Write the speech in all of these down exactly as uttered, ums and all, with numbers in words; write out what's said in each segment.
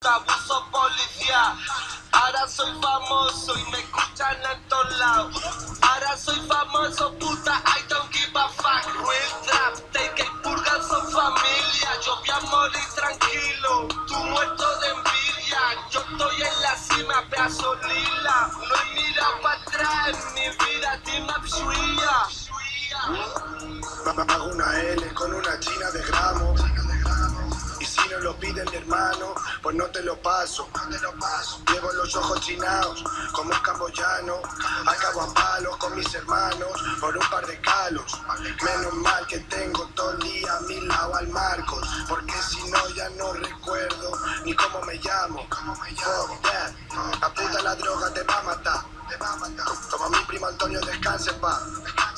nunca abuso policía. Ahora soy famoso y me escuchan en todos lados. Ahora soy famoso, puta, I don't give a fuck. Real trap, take it, purgan son familia. Yo voy a morir tranquilo, tú muerto de envidia. Yo estoy en la cima, pedazo lila. No he mirado para atrás en mi vida, team up suya. Hago una L con una china de gramo. Y si no lo pide mi hermano, pues no te lo paso. Llevo los ojos chinados como un camboyano. Acabo a palos con mis hermanos por un par de calos. Menos mal que tengo todo el día a mi lado al Marcos, porque si no ya no recuerdo ni cómo me llamo. Fuck that. La puta la droga te va a matar. Como mi primo Antonio, descanse en paz.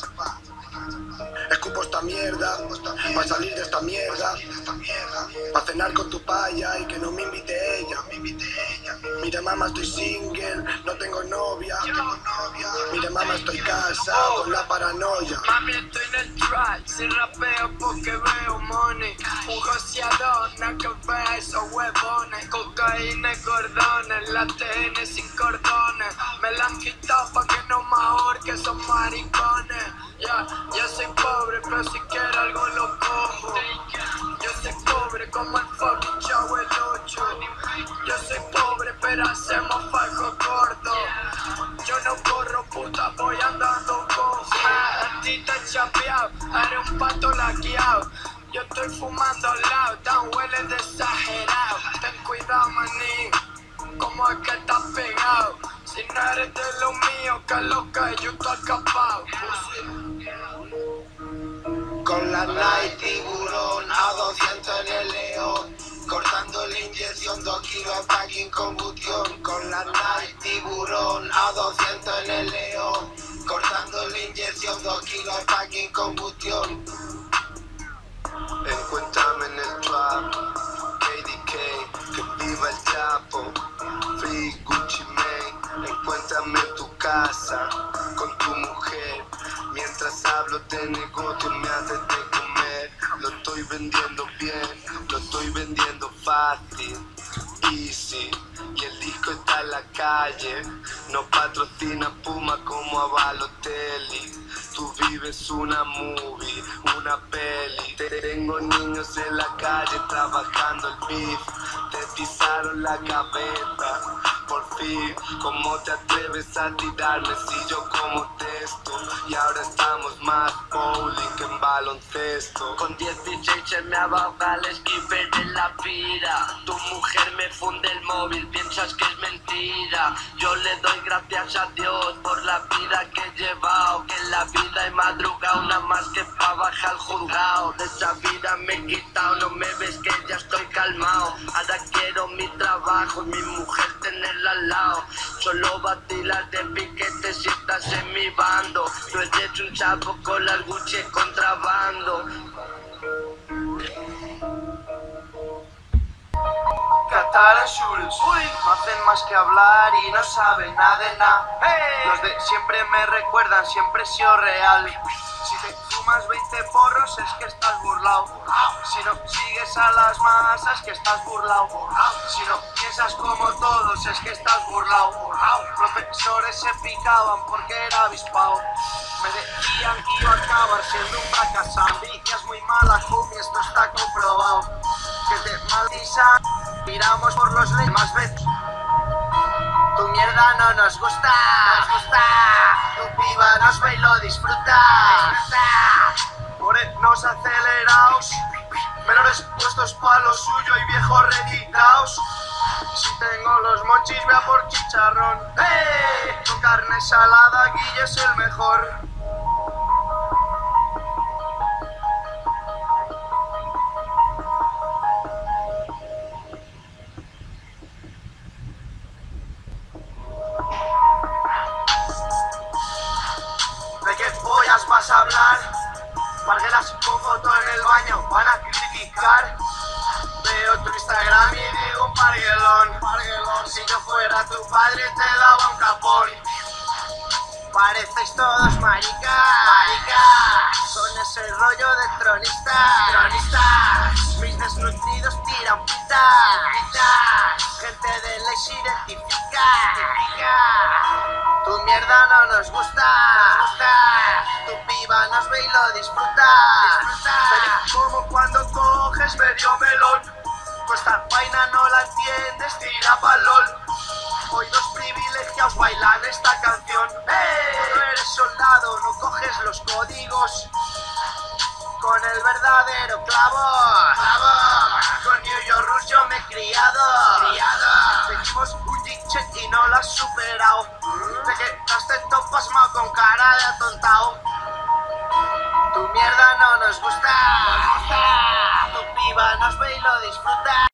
Escupo esta mierda, pa' salir de esta mierda, pa' cenar con tu paya y que no me invite ella. Mira mamá, estoy single, no tengo novia. Mira mamá, estoy casado con la paranoia. Mami, estoy en el track, sin rapeo porque veo money. Un joseador, nada que vea esos huevones. Cocaína y cordones, la T N sin cordones. Me la han quitado pa' que no me ahorque esos maricones. Ya, yo soy pobre, pero si quiero algo lo como. Yo soy pobre como el fucking Chavo el ocho. Yo soy pobre, pero hacemos falco gordo. Yo no corro, puta, voy andando con a ti te he chapeado, haré un pato laqueado. Yo estoy fumando al lado, tan huele de exagerado. Ten cuidado, manín, como es que estás pegado. Si no eres de lo mío, que lo que yo estoy escapado. Con la Night tiburón a doscientos en el León, cortando la inyección, dos kilos de fucking combustión. Con la Night tiburón a doscientos en el León, cortando la inyección, dos kilos de fucking combustión. Encuéntrame en el trap, K D K, que viva el Chapo, Free Gucci Mane. Encuéntrame en tu casa, con tu mujer, mientras hablo de negocio me haces de comer. Lo estoy vendiendo bien, lo estoy vendiendo fácil, easy. Y el disco está en la calle, no patrocina Puma como a Balotelli. Tú vives una movie, una peli. Tengo niños en la calle trabajando el beef. Te pisaron la cabeza, por fin. ¿Cómo te atreves a tirarme si yo como texto? Y ahora estamos más bowling que en baloncesto. Con dieciséis se me aboga el skipper de la vida. Tu mujer me funde el móvil, piensas que es mentira. Yo le doy gracias a Dios por la vida que he llevado, que en la vida he madrugado nada más que pa' bajar al juzgado. De esa vida me he quitado, no me ves que ya estoy calmado. Ahora quiero mi trabajo y mi mujer tenerla al lado. Solo vacilas de piquete si estás en mi bando. Tú eres un chapo con la Gucci contrabando. Catara Schulz, no hacen más que hablar y no saben nada de nada. Hey. Los de siempre me recuerdan, siempre he sido real. Si te fumas veinte porros es que estás burlao. Si no sigues a las masas es que estás burlao. Si no piensas como todos es que estás burlao. Profesores se picaban porque era avispao. Me decían que iba a acabar siendo un fracasado. Ambicias muy mala, homie, esto está comprobado. Que te maldizan, tiramos por los demás veces. Tu mierda no nos gusta, nos gusta. Tu piba nos ve y lo disfruta. Morenos aceleraos, menores puestos pa' lo suyo y viejos reditaos. Si tengo los mochis, vea por chicharrón. ¡Hey! Con carne salada, Guille es el mejor. ¿De qué pollas vas a hablar? Parguelas con foto en el baño, van a criticar. Veo tu Instagram y digo un parguelón. Si yo fuera tu padre te daba un capón. Parecéis todos maricas, maricas. Son ese rollo de tronistas, tronistas. Mis desnutridos tiran pitas, pitas. les identifica. Tu mierda no nos gusta, tu piba nos ve y lo disfruta. Feliz como cuando coges medio melón, tú esta vaina no la entiendes, tira pa' LOL. Hoy dos privilegiados bailan esta canción. ¡Hey! No eres soldado, no coges los códigos con el verdadero clavo. ¡Clavo! Con New York Rules yo me he criado. criado. Seguimos un G-check y no lo has superado. Te quedaste todo pasmado con cara de atontao. Tu mierda no nos gusta. Tu piba nos ve y lo disfruta.